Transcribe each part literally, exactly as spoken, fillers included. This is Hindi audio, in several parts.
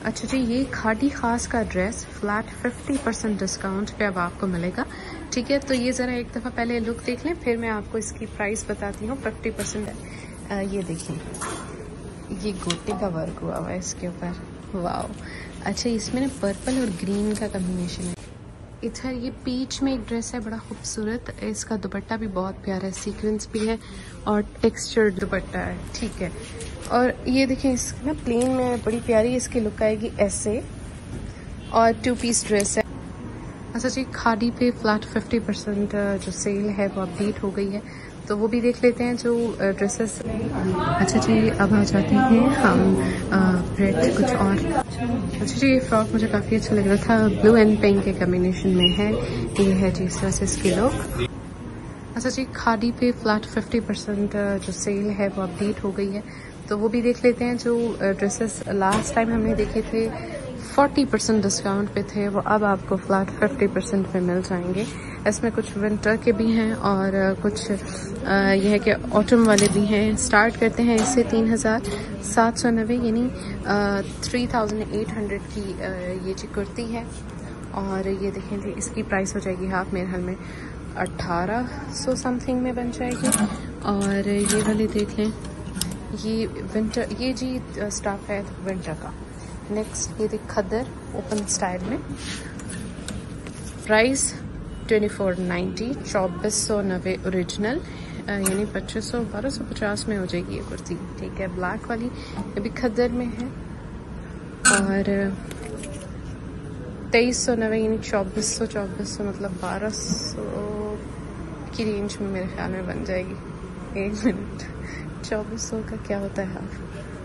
अच्छा जी, ये खादी खास का dress flat fifty percent discount पे अब आपको मिलेगा। ठीक है, तो ये ज़रा एक दफ़ा पहले लुक देख लें, फिर मैं आपको इसकी प्राइस बताती हूँ। फिफ्टी परसेंट ये देखिए, ये गोटे का वर्क हुआ हुआ है इसके ऊपर, वाओ। अच्छा, इसमें ना पर्पल और ग्रीन का कम्बिनेशन है। इधर ये पीच में एक ड्रेस है, बड़ा खूबसूरत। इसका दुपट्टा भी बहुत प्यारा है, सीक्वेंस भी है और टेक्सचर दुपट्टा है। ठीक है, और ये देखें इसकी ना प्लेन में बड़ी प्यारी इसकी लुक आएगी ऐसे, और टू पीस ड्रेस है। अच्छा जी, खादी पे फ्लैट फिफ्टी परसेंट जो सेल है वो अपडेट हो गई है, तो वो भी देख लेते हैं जो ड्रेसेस। अच्छा जी, अब आ जाते हैं हम रेड कुछ और। अच्छा जी, ये फ्रॉक मुझे काफ़ी अच्छा लग रहा था, ब्लू एंड पिंक के कम्बिनेशन में है। ये है जी इस तरह से इसकी लुक। अच्छा जी, खादी पे फ्लैट फिफ्टी परसेंट जो सेल है वो अपडेट हो गई है, तो वो भी देख लेते हैं जो ड्रेसेस लास्ट टाइम हमने देखे थे फोर्टी परसेंट डिस्काउंट पे थे, वो अब आपको फ्लैट फिफ्टी परसेंट पे मिल जाएंगे। इसमें कुछ विंटर के भी हैं और कुछ यह है कि ऑटम वाले भी हैं। स्टार्ट करते हैं इससे तीन हज़ार सात सौ नब्बे यानी थ्री थाउजेंड एट हंड्रेड की ये जी कुर्ती है। और ये देखें जी, इसकी प्राइस हो जाएगी हाफ, मेरे हाल में अट्ठारह सौ समथिंग में बन जाएगी। और ये वाली देख लें, ये विंटर, ये जी स्टफ है विंटर का। नेक्स्ट ये देख खद्दर ओपन स्टाइल में, प्राइस ट्वेंटी फोर नाइन्टी, चौबीस सौ नब्बे ओरिजिनल, यानी पच्चीस सौ बारह सौ पचास में हो जाएगी ये कुर्ती। ठीक है, ब्लैक वाली ये भी खद्दर में है और तेईस सौ नब्बे यानी चौबीस सौ चौबीस सौ मतलब बारह सौ की रेंज में मेरे ख्याल में बन जाएगी। एक मिनट, चौबीस सौ का क्या होता है हाफ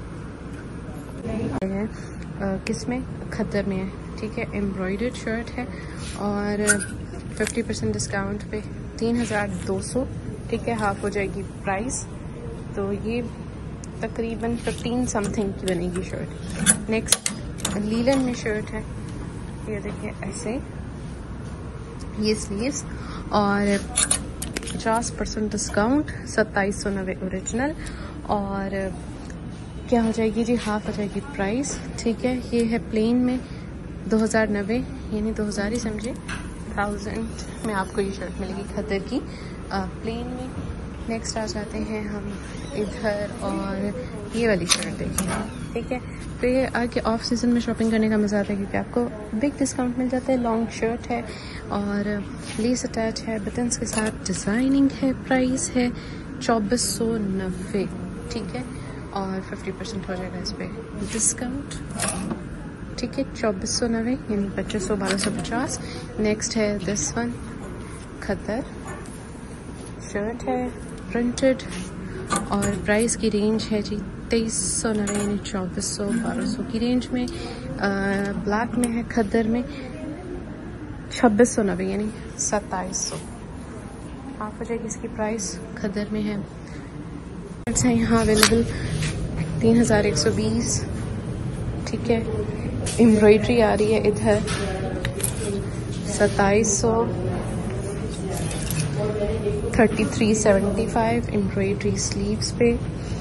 है, किस में, खद्दर में है। ठीक है, एम्ब्रॉयडर्ड शर्ट है और फिफ्टी परसेंट डिस्काउंट पे तीन हज़ार दो सौ। ठीक है, हाफ हो जाएगी प्राइस, तो ये तकरीबन फिफ्टीन समथिंग की बनेगी शर्ट। नेक्स्ट लीलन में शर्ट है, ये देखिए ऐसे, ये स्लीव्स और पचास परसेंट डिस्काउंट, सत्ताईस सौ नब्बे ओरिजिनल, और क्या हो जाएगी जी, हाफ हो जाएगी प्राइस। ठीक है, ये है प्लेन में दो हज़ार नब्बे यानी दो हज़ार ही समझे, थाउजेंड में आपको ये शर्ट मिलेगी खद्दर की प्लेन में। नेक्स्ट आ जाते हैं हम इधर, और ये वाली शर्ट देखिए। ठीक है, तो ये आगे ऑफ सीजन में शॉपिंग करने का मज़ा आता है क्योंकि आपको बिग डिस्काउंट मिल जाता है। लॉन्ग शर्ट है और लेस अटैच है, बटन्स के साथ डिज़ाइनिंग है। प्राइस है चौबीस सौ नब्बे। ठीक है, और फिफ्टी परसेंट हो जाएगा इस पर डिस्काउंट। ठीक है, चौबीस सौ नब्बे यानी पच्चीस सौ बारह सौ पचास। नेक्स्ट है दिस वन, खद्दर शर्ट है, प्रिंटेड, और प्राइस की रेंज है जी तेईस सौ नब्बे यानी चौबीस सौ बारह सौ की रेंज में। ब्लैक में है, खद्दर में छब्बीस सौ नब्बे यानी सत्ताईस सौ। हाफ हो जाएगी इसकी प्राइस, खद्दर में है। है यहाँ अवेलेबल तीन हज़ार एक सौ बीस। ठीक है, एम्ब्रॉयडरी आ रही है इधर सत्ताईस सौ, thirty three seventy five embroidery sleeves पे।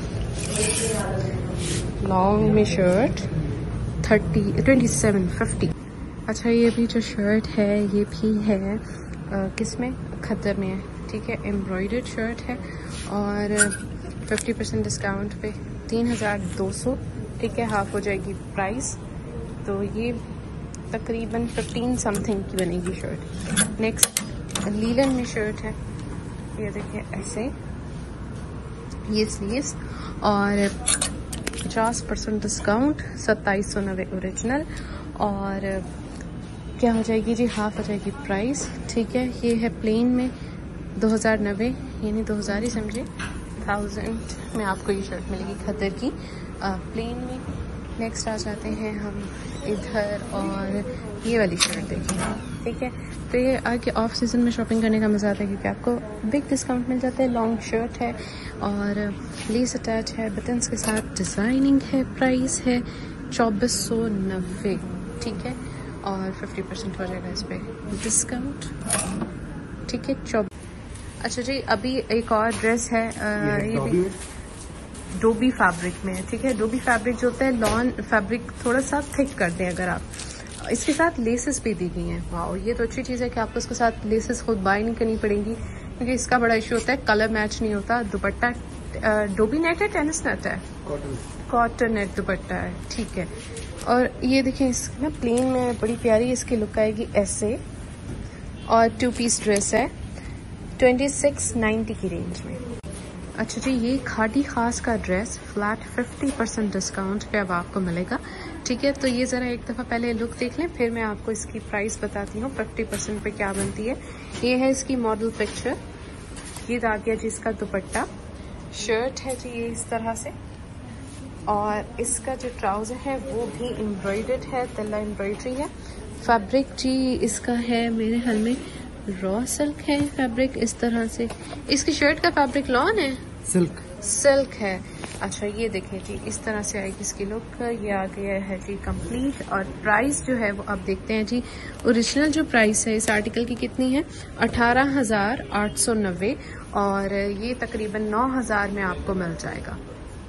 लॉन्ग में shirt thirty twenty seven fifty. अच्छा, ये भी जो शर्ट है ये भी है किस में, खद्दर में है। ठीक है, एम्ब्रॉयडर्ड शर्ट है और फिफ्टी परसेंट डिस्काउंट पे तीन हज़ार दो सौ। ठीक है, हाफ हो जाएगी प्राइस, तो ये तकरीबन फिफ्टीन समथिंग की बनेगी शर्ट। नेक्स्ट लीलन में शर्ट है, ये देखिए ऐसे, ये स्लीव्स और पचास परसेंट डिस्काउंट, सत्ताईस सौ नब्बे ओरिजिनल, और क्या हो जाएगी जी, हाफ हो जाएगी प्राइस। ठीक है, ये है प्लेन में दो हज़ार नब्बे यानी दो हज़ार ही समझे, थाउजेंड में आपको ये शर्ट मिलेगी खद्दर की प्लेन में। नेक्स्ट आ जाते हैं हम इधर, और ये वाली शर्ट देखिए। ठीक है, तो ये आगे ऑफ सीजन में शॉपिंग करने का मज़ा आता है क्योंकि आपको बिग डिस्काउंट मिल जाता है। लॉन्ग शर्ट है और लेस अटैच है, बटन्स के साथ डिज़ाइनिंग है। प्राइस है चौबीस सौ नब्बे। ठीक है, और फिफ्टी परसेंट हो जाएगा इस पर डिस्काउंट। ठीक है, चौबीस। अच्छा जी, अभी एक और ड्रेस है, आ, ये भी डोबी फैब्रिक में है, ठीक है। डोबी फैब्रिक जो होता है लॉन फैब्रिक थोड़ा सा थिक कर दें अगर आप। इसके साथ लेसेस भी दी गई हैं। वाओ, ये तो अच्छी चीज़ है कि आपको इसके साथ लेसेस खुद बाय नहीं करनी पड़ेंगी, क्योंकि इसका बड़ा इशू होता है कलर मैच नहीं होता। दुपट्टा डोबी नेट है, टेनिस नेट है, कॉटन नेट दुपट्टा है, ठीक है। और ये देखें इसकी ना प्लेन में बड़ी प्यारी इसकी लुक आएगी ऐसे, और टू पीस ड्रेस है ट्वेंटी सिक्स नाइन्टी की रेंज में। अच्छा जी, ये खादी खास का dress flat fifty percent discount पे अब आपको मिलेगा, ठीक है। तो ये ज़रा एक दफ़ा पहले लुक देख लें, फिर मैं आपको इसकी प्राइस बताती हूँ फिफ्टी परसेंट पे क्या बनती है। ये है इसकी मॉडल पिक्चर, ये आ गया जी इसका दुपट्टा, शर्ट है जी ये इस तरह से, और इसका जो ट्राउज़र है वो भी एम्ब्रॉयडर्ड है, तिल्ला एम्ब्रॉयडरी है। फैब्रिक जी इसका है मेरे ख्याल में रॉ सिल्क है फैब्रिक इस तरह से। इसकी शर्ट का फैब्रिक लॉन है, सिल्क सिल्क है। अच्छा, ये देखिए जी इस तरह से आएगी इसकी लुक। ये आ गया है जी कंप्लीट, और प्राइस जो है वो आप देखते हैं जी। ओरिजिनल जो प्राइस है इस आर्टिकल की कितनी है, अठारह हजार आठ सौ नब्बे, और ये तकरीबन नौ हजार में आपको मिल जाएगा।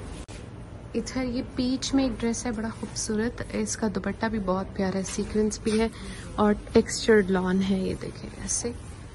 इधर ये पीच में एक ड्रेस है बड़ा खूबसूरत, इसका दुपट्टा भी बहुत प्यारा है, सीक्वेंस भी है और टेक्सचर्ड लॉन है, ये देखें ऐसे।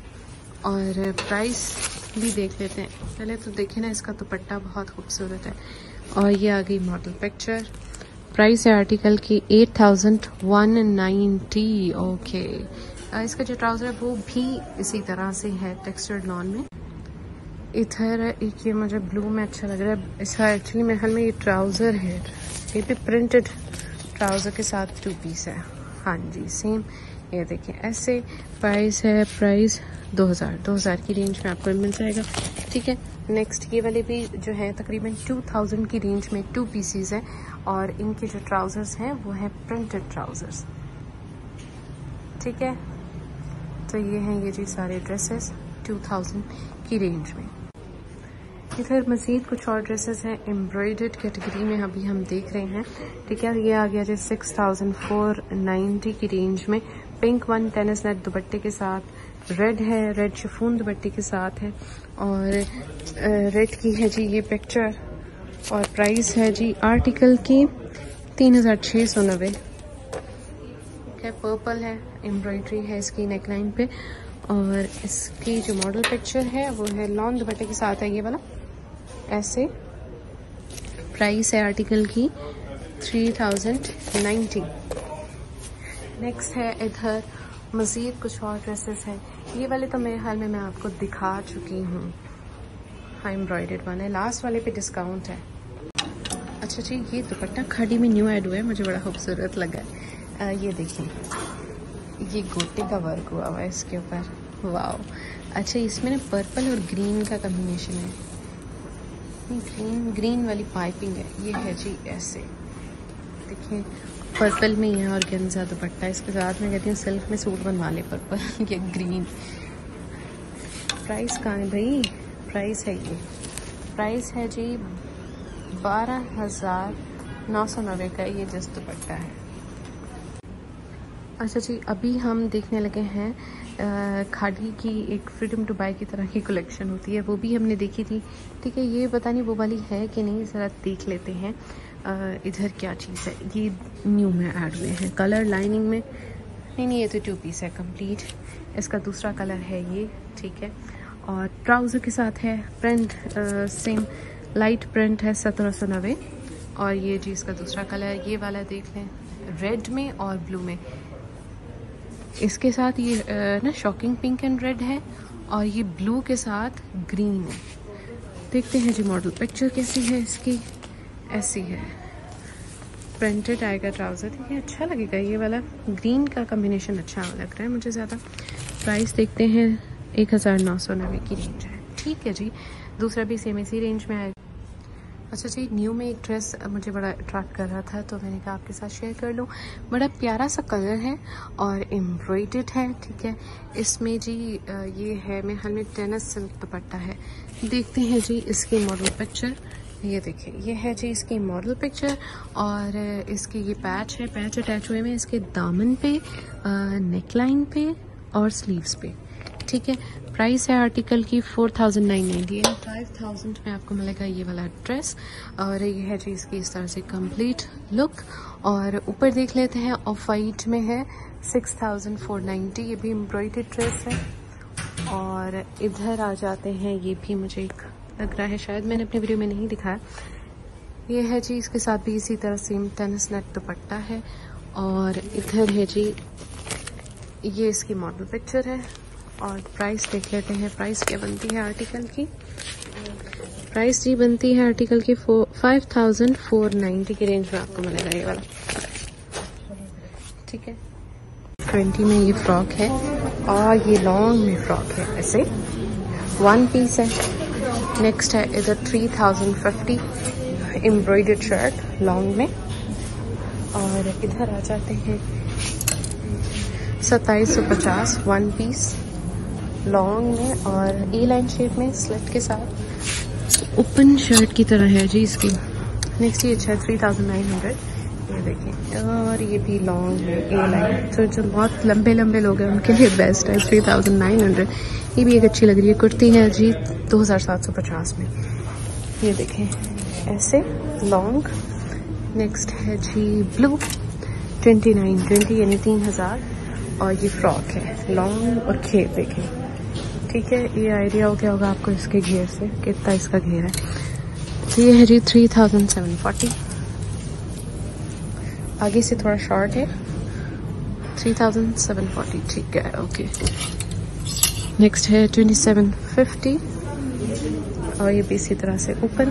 और प्राइस भी देख लेते हैं पहले, तो देखें ना इसका दुपट्टा बहुत खूबसूरत है। और ये आ गई मॉडल पिक्चर। प्राइस है आर्टिकल की eight thousand one ninety. Okay, इसका जो ट्राउज़र है वो भी इसी तरह से है टेक्सचर्ड लॉन में। इधर एक ये मुझे ब्लू में अच्छा लग रहा है, इसका एक्चुअली मेरे ख्याल में ये ट्राउज़र है, ये भी प्रिंटेड ट्राउज़र के साथ टू पीस है। हाँ जी सेम, ये देखिए ऐसे। प्राइस है प्राइस दो हज़ार दो हज़ार की रेंज में आपको मिल जाएगा, ठीक है। नेक्स्ट ये वाले भी जो है तकरीबन टू थाउजेंड की रेंज में टू पीसीज है, और इनके जो ट्राउज़र्स हैं वो है प्रिंटेड ट्राउज़र्स, ठीक है। तो ये हैं ये जी सारे ड्रेसेस टू थाउजेंड की रेंज में। इधर मज़ीद कुछ और ड्रेसेस हैं एम्ब्रॉयडर्ड कैटेगरी में, अभी हम देख रहे हैं, ठीक है। ये आ गया जी सिक्स थाउजेंड फोर नाइन्टी की रेंज में। पिंक वन टेनिस नेट दुपट्टे के साथ, रेड है, रेड शिफॉन दुपट्टे के साथ है, और रेड की है जी ये पिक्चर, और प्राइस है जी आर्टिकल की तीन हज़ार छः सौ नब्बे। पर्पल है, एम्ब्रॉयडरी है इसकी नेकलाइन पे, और इसकी जो मॉडल पिक्चर है वो है लॉन दुपट्टे के साथ है ये वाला ऐसे। प्राइस है आर्टिकल की थ्री थाउजेंड नाइन्टी। नेक्स्ट है इधर मज़ीद कुछ और ड्रेसेस हैं, ये वाले तो मेरे ख्याल में मैं आपको दिखा चुकी हूँ। हाँ एम्ब्रॉयडर्ड वन है, लास्ट वाले पे डिस्काउंट है। अच्छा जी, ये दुपट्टा खाड़ी में न्यू ऐड हुआ है, मुझे बड़ा खूबसूरत लगा है। आ, ये देखिए ये गोटे का वर्क हुआ हुआ है इसके ऊपर, वाओ। अच्छा, इसमें ना पर्पल और ग्रीन का कॉम्बिनेशन है, ग्रीन ग्रीन वाली पाइपिंग है, ये है जी ऐसे देखिए, पर्पल में है और गेंजा दुपट्टा इसके साथ। मैं कहती हूँ सिल्क में सूट बनवा ले पर्पल या ग्रीन। प्राइस कहाँ है भाई, प्राइस है ये, प्राइस है जी बारह हजार नौ सौ नब्बे का ये जिस दुपट्टा है। अच्छा जी, अभी हम देखने लगे हैं खादी की एक फ्रीडम टू बाय की तरह की कलेक्शन होती है, वो भी हमने देखी थी, ठीक है। ये पता नहीं वो वाली है कि नहीं, ज़रा देख लेते हैं। आ, इधर क्या चीज़ है, ये न्यू में ऐड हुए हैं कलर लाइनिंग में, नहीं नहीं ये तो टू पीस है कंप्लीट। इसका दूसरा कलर है ये, ठीक है, और ट्राउज़र के साथ है, प्रिंट सेम लाइट प्रिंट है, सत्रह सौ नब्बे। और ये जी इसका दूसरा कलर ये वाला देख लें, रेड में और ब्लू में। इसके साथ ये ना शॉकिंग पिंक एंड रेड है, और ये ब्लू के साथ ग्रीन है। देखते हैं जी मॉडल पिक्चर कैसी है इसकी, ऐसी है, प्रिंटेड आएगा ट्राउज़र, ठीक है, अच्छा लगेगा। ये वाला ग्रीन का कॉम्बिनेशन अच्छा लग रहा है मुझे ज़्यादा। प्राइस देखते हैं एक हज़ार नौ सौ नब्बे की रेंज है, ठीक है जी। दूसरा भी सेम इसी रेंज में आएगा। अच्छा जी, न्यू में एक ड्रेस मुझे बड़ा अट्रैक्ट कर रहा था, तो मैंने कहा आपके साथ शेयर कर लूँ। बड़ा प्यारा सा कलर है और एम्ब्रॉयडर्ड है, ठीक है। इसमें जी ये है मेरे ख्याल में टेनिस सिल्क दुपट्टा है। देखते हैं जी इसकी मॉडल पिक्चर, ये देखिए ये है जी इसकी मॉडल पिक्चर, और इसके ये पैच है, पैच अटैच हुए में इसके दामन पे, नेक लाइन पे और स्लीव्स पे, ठीक है। प्राइस है आर्टिकल की four thousand nine ninety and five thousand में आपको मिलेगा ये वाला ड्रेस। और ये है जी इसकी इस तरह से कंप्लीट लुक। और ऊपर देख लेते हैं, ऑफ वाइट में है सिक्स थाउजेंड फोर नाइन्टी, ये भी एम्ब्रॉयडर्ड ड्रेस है। और इधर आ जाते हैं, ये भी मुझे एक लग रहा है शायद मैंने अपनी वीडियो में नहीं दिखाया, ये है जी इसके साथ भी इसी तरह सेम टेनिस नेट दुपट्टा है। और इधर है जी ये इसकी मॉडल पिक्चर है। और प्राइस देख लेते हैं, प्राइस क्या बनती है आर्टिकल की। प्राइस जी बनती है आर्टिकल की फाइव थाउजेंड फोर नाइन्टी की रेंज में आपको मिलेगा ये वाला, ठीक है। ट्वेंटी में ये फ्रॉक है और ये लॉन्ग में फ्रॉक है, ऐसे वन पीस है। नेक्स्ट है इधर three thousand fifty embroidered shirt long में। और इधर आ जाते हैं सत्ताईस सौ पचास वन पीस लॉन्ग में और ए लाइन शेप में स्लिट के साथ, ओपन शर्ट की तरह है जी इसकी। नेक्स्ट ये अच्छा है थ्री थाउजेंड नाइन हंड्रेड, ये देखिए। और ये भी लॉन्ग है ए लाइन, तो जो बहुत लंबे लंबे लोग हैं उनके लिए बेस्ट है, थ्री थाउजेंड नाइन हंड्रेड। ये भी एक अच्छी लग रही है, कुर्ती है जी दो हज़ार सात सौ पचास में, ये देखें ऐसे लॉन्ग। नेक्स्ट है जी ब्लू ट्वेंटी नाइन ट्वेंटी यानी तीन हज़ार। और ये फ्रॉक है लॉन्ग और घेर देखें, ठीक है। ये आइडिया हो गया होगा आपको इसके घेर से, कितना इसका घेर है। तो ये है जी थ्री थाउजेंड सेवन फोर्टी, आगे से थोड़ा शॉर्ट है, थ्री थाउजेंड सेवन फोर्टी, ठीक है, ओके। नेक्स्ट है ट्वेंटी सेवन फिफ्टी और ये भी इसी तरह से ऊपर।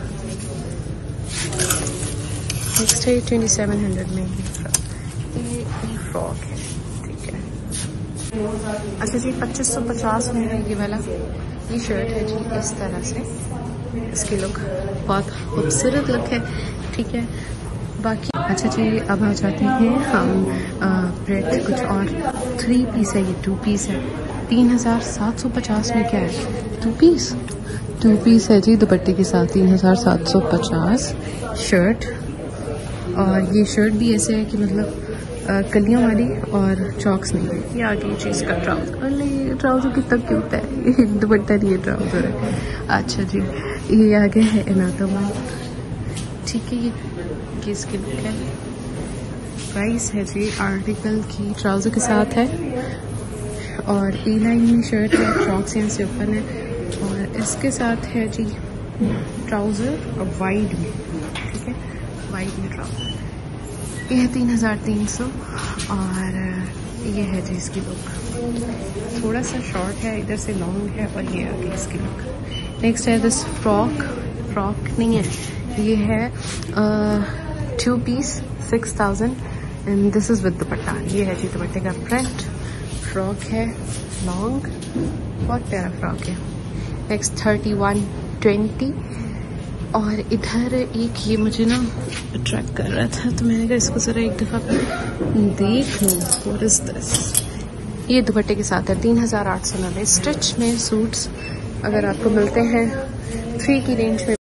नेक्स्ट है ट्वेंटी सेवन हंड्रेड में ये फ्रॉक है, ठीक है। अच्छा जी पच्चीस सौ पचास में है ये वाला, ये शर्ट है जी इस तरह से, इसकी लुक बहुत खूबसूरत लुक है, ठीक है। बाकी अच्छा जी अब आ जाते हैं हम ब्रेड कुछ और, थ्री पीस है, ये टू पीस है, तीन हज़ार सात सौ पचास में क्या है, टू पीस टू पीस है जी दुपट्टे के साथ, तीन हज़ार सात सौ पचास शर्ट। और ये शर्ट भी ऐसे है कि मतलब कलियों वाली और चॉक्स नहीं है। ये आगे चीज़ का ट्राउजर, अरे ये ट्राउजर कितना क्यूट है, ये दुपट्टा नहीं है ट्राउजर है। अच्छा जी ये आगे है एनाटोमा, ठीक है। ये इसकी लुक है, प्राइस है जी आर्टिकल की ट्राउजर के साथ है और ए लाइन में शर्ट है, चॉक्स यहाँ से ओपन है और इसके साथ है जी ट्राउजर और वाइड में, ठीक है, वाइड में ट्राउजर। ये है तीन हज़ार तीन सौ और ये है जी इसकी लुक, थोड़ा सा शॉर्ट है, इधर से लॉन्ग है और ये आगे इसकी लुक। नेक्स्ट है दिस फ्रॉक, फ्रॉक नहीं है, ये है two piece six thousand and this is with dupatta. ये है जी दुपट्टे का प्रिंट, फ्रॉक है लॉन्ग, बहुत प्यारा फ्रॉक है। Next thirty one twenty. और इधर एक ये मुझे ना अट्रैक्ट कर रहा था तो मैंने कहा इसको ज़रा एक दफ़ा देख लूँ, व्हाट इज़ दिस। ये दुपट्टे के साथ है, तीन हज़ार आठ सौ नब्बे। स्टिच में सूट्स अगर आपको मिलते हैं थ्री की रेंज में